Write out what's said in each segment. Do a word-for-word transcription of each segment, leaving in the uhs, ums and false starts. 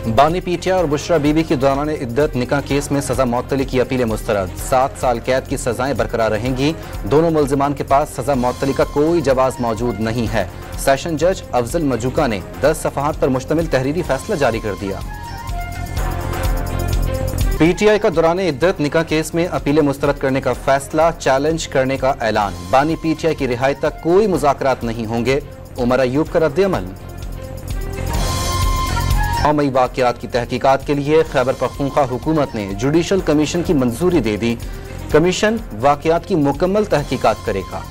बानी पीटिया और बुशरा बीबी की दौरान इद्दत निकाह केस में सजा मौतली की अपील मुस्तरद। सात साल कैद की सजाएं बरकरार रहेंगी। दोनों मुल्जिमान के पास सजा मौतली का कोई जवाब मौजूद नहीं है। सेशन जज अफजल मजूका ने दस सफहात पर मुश्तमिल तहरीरी फैसला जारी कर दिया। पीटीआई का दौरान इद्दत निकाह केस में अपीलें मुस्तरद करने का फैसला चैलेंज करने का ऐलान। बानी पीटीआई की रिहाई तक कोई मुज़ाकरात नहीं होंगे। उमर अयूब का रद्द-ए-अमल। कौमी वाक़यात की तहकीकात के लिए खैबर पख्तूनख्वा हुकूमत ने जुडिशल कमीशन की मंजूरी दे दी। कमीशन वाक़यात की मुकम्मल तहकीकात करेगा।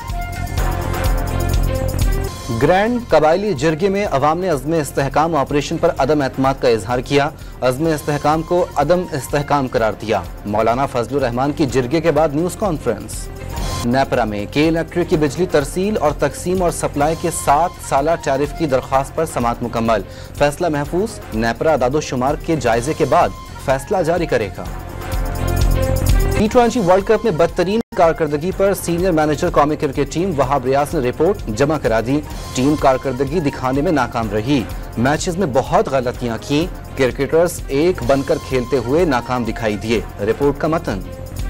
ग्रैंड कबायली जिरगे में अवाम ने अज़्म इस्तेहकाम ऑपरेशन पर अदम एतमाद का इजहार किया। अज़्म इस्तेहकाम को अदम इस्तेहकाम करार दिया। मौलाना फजलुर रहमान की जिरगे के बाद न्यूज़ कॉन्फ्रेंस। नेपरा में के इलेक्ट्रिक की बिजली तरसील और तकसीम और सप्लाई के सात साल टैरिफ की दरख्वास्त पर समाअत मुकम्मल। फैसला महफूज। नेपरा अदादोशुमार के जायजे के बाद फैसला जारी करेगा। टी ट्वेंटी वर्ल्ड कप में बदतरीन कारकर्दगी पर सीनियर मैनेजर कौमी क्रिकेट टीम वहाब रियाज ने रिपोर्ट जमा करा दी। टीम कारकर्दगी दिखाने में नाकाम रही। मैचेस में बहुत गलतियां की। क्रिकेटर्स एक बनकर खेलते हुए नाकाम दिखाई दिए। रिपोर्ट का मतन।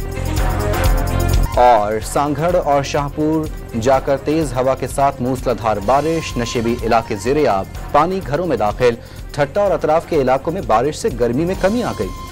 और सांगढ़ और शाहपुर जाकर तेज हवा के साथ मूसलाधार बारिश। नशेबी इलाके ज़ेरे आब। पानी घरों में दाखिल। ठट्टा और अतराफ के इलाकों में बारिश से गर्मी में कमी आ गई।